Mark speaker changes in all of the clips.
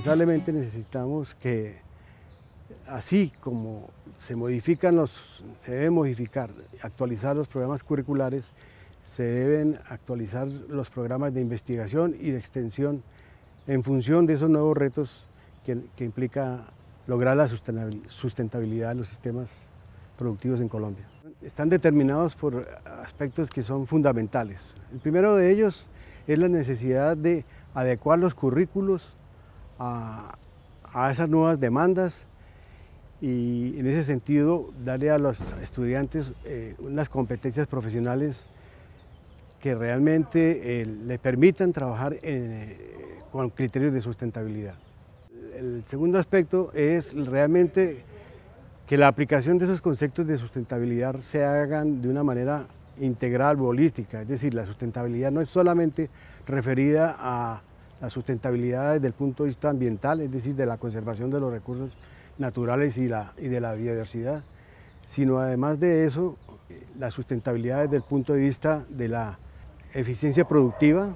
Speaker 1: indispensablemente necesitamos que, así como se deben modificar, actualizar los programas curriculares, se deben actualizar los programas de investigación y de extensión en función de esos nuevos retos que implica lograr la sustentabilidad de los sistemas productivos en Colombia. Están determinados por aspectos que son fundamentales. El primero de ellos es la necesidad de adecuar los currículos a esas nuevas demandas y en ese sentido darle a los estudiantes unas competencias profesionales que realmente le permitan trabajar con criterios de sustentabilidad. El segundo aspecto es realmente que la aplicación de esos conceptos de sustentabilidad se hagan de una manera integral o holística, es decir, la sustentabilidad no es solamente referida a la sustentabilidad desde el punto de vista ambiental, es decir, de la conservación de los recursos naturales y de la biodiversidad, sino además de eso, la sustentabilidad desde el punto de vista de la eficiencia productiva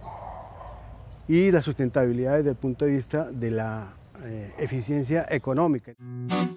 Speaker 1: y la sustentabilidad desde el punto de vista de la eficiencia económica.